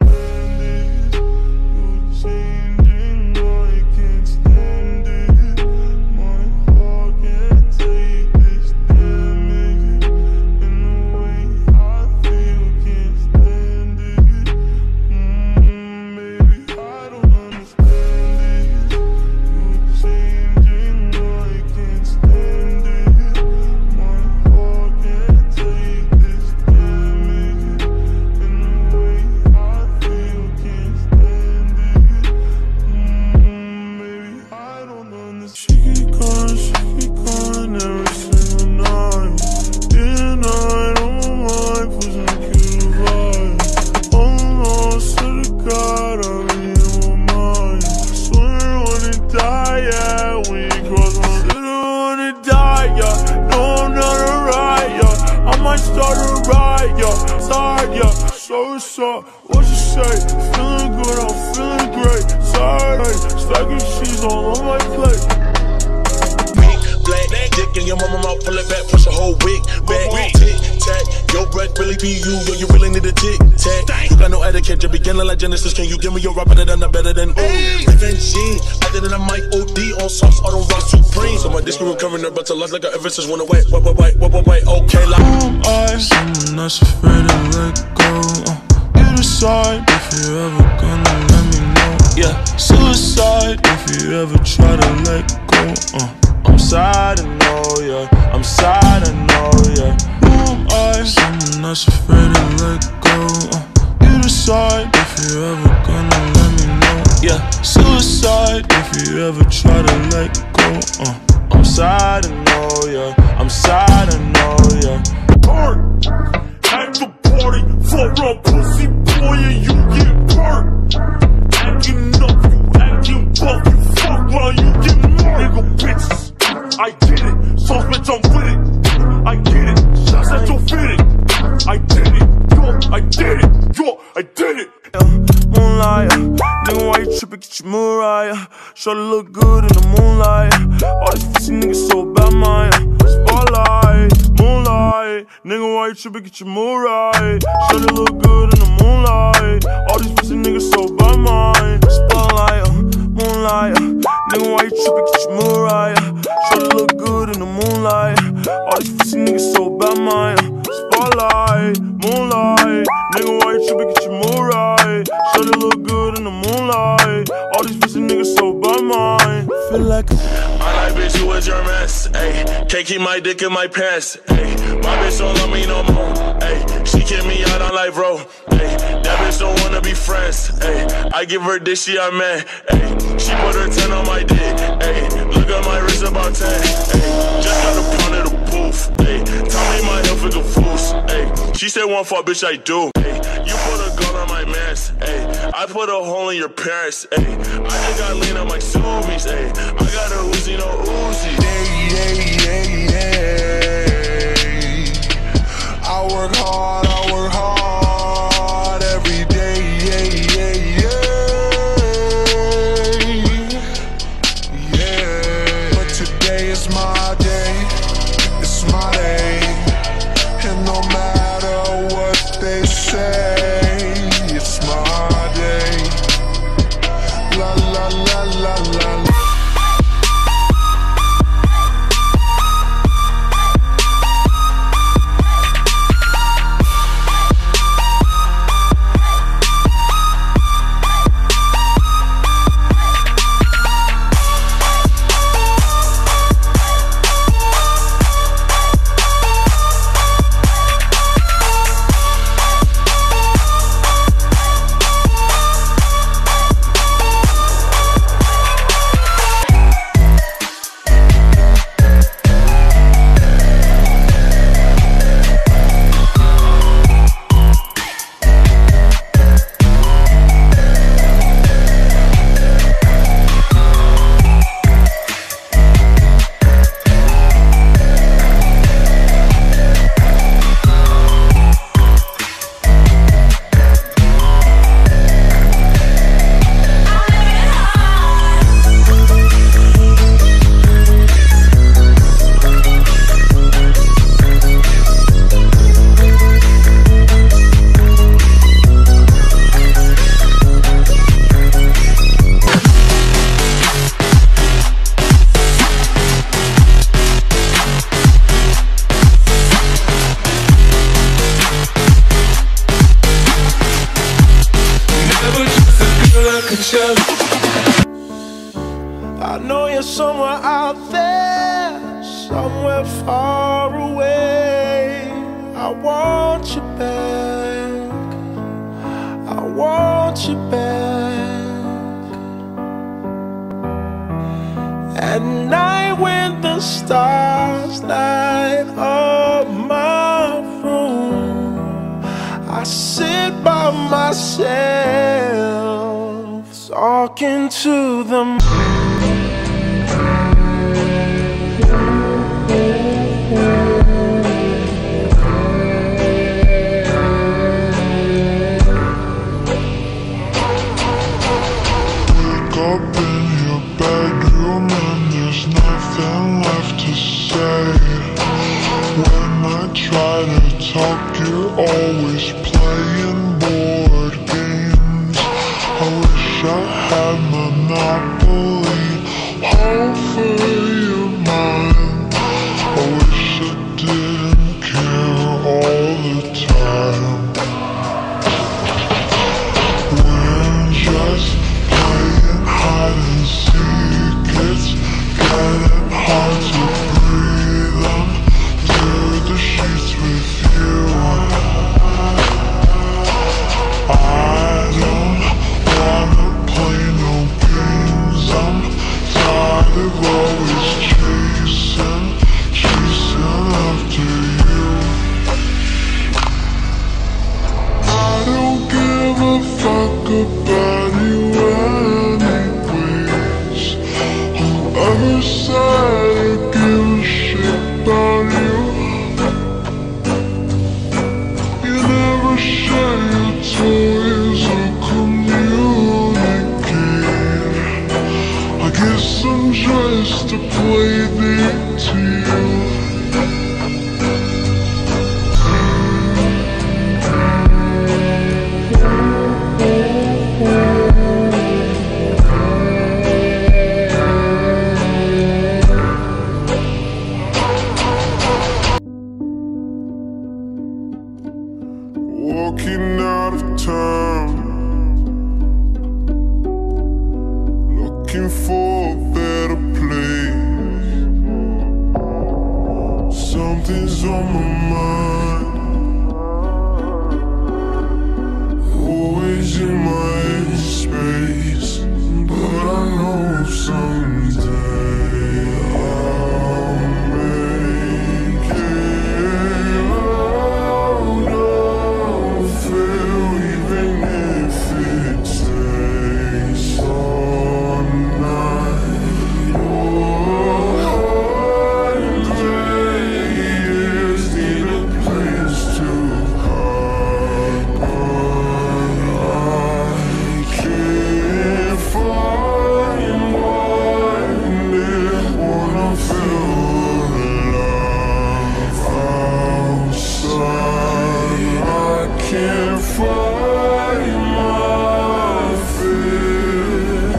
What you say? Feeling good, I'm feeling great. Sorry, stacking cheese all on my plate. Big black dick in your mama mouth, pull it back, push a whole wig back. Tic tac, your breath really be you, yo, you really need a tic tac. You got no etiquette, you're beginning like Genesis. Can you give me your rap better than ooh? Revenge, I did it, I might OD on sauce, I don't rock supreme. So my disc be recovering, but to last like I ever since went away. Wait, okay, like someone that's afraid to let go. You decide if you ever gonna let me know. Yeah, suicide if you ever try to let go. I'm sad, I know, yeah. I'm sad, I know, yeah. Who am I? Someone that's afraid to let go. You decide if you ever gonna let me know. Yeah, suicide if you ever try to let go. I'm sad, I know, yeah. I'm sad, I know, yeah. Burn at the party for a pussy boy and you get burnt. Acting up, you acting buff, you fuck while you get murdered. Nigga bitches, I did it, so bitch I'm with it. I get it, shots at your fitting. I did it, yo, I did it, yo, I did it. Moonlight, nigga, why you trippin'? Get your mood right. Shorty look good in the moonlight. All these pussy niggas so bad, man. Spotlight, moonlight, nigga, why you trippin'? Get your mood right. Shorty look good in the moonlight. All these pussy niggas so bad, man. Spotlight, moonlight, nigga, why you trippin'? Get your mood right. Shorty look good in the moonlight. All these pussy niggas so bad, man. Spotlight, moonlight, nigga, why you trippin'? Get your mood right. Shorty look good in the moonlight. All these pussy niggas so bad, man. Feel like I like bitch who is your mess, ayy. Can't keep my dick in my pants, ayy. My bitch don't love me no more, ayy. She kick me out on life, bro, ayy. That bitch don't wanna be friends, ayy. I give her dick, she a man, ayy. She put her 10 on my dick, ayy. Look at my wrist about 10, ayy. Just got a pound of the booth, ayy. Tell me my health is a fool's, ayy. She said one fuck, bitch, I do, ayy. You put a gun on my mans, ayy. I put a hole in your parents, ayy. I just got lean on my Subies, ayy. I got a Uzi, no Uzi. I work hard every day, But today is my day, it's my day. And no matter what they say, it's my day. La la la la la la. I know you're somewhere out there, somewhere far away. I want you back, I want you back. At night when the stars light up my room, I sit by myself, talking to the moon. Wake up in your bedroom and there's nothing left to say. When I try to talk, you're always playing board games. I wish I had Monopoly over your mind. I wish I didn't care all the time. We're just playing hide and seek. It's getting hard to breathe under the sheets with you. I don't wanna play no games. I'm tired of always chasing after you. I don't give a fuck about you anyways. Whoever said I give a shit about you? You never share your toys or communicate. I guess I'm just a play date to you. Walking out of town, looking for a better place. Something's on my mind, always in my space. But I know someday I'll make it out of hell, even if it takes all night. One day just need a place to hide, but I can't find one that wanna feel alive outside. I can't find my fear.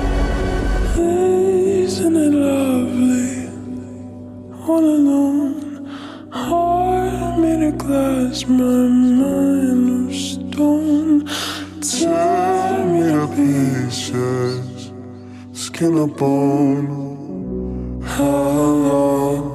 Isn't it lovely? All alone, heart made of glass, my mind of stone. Tear me to pieces, skin and bone. How long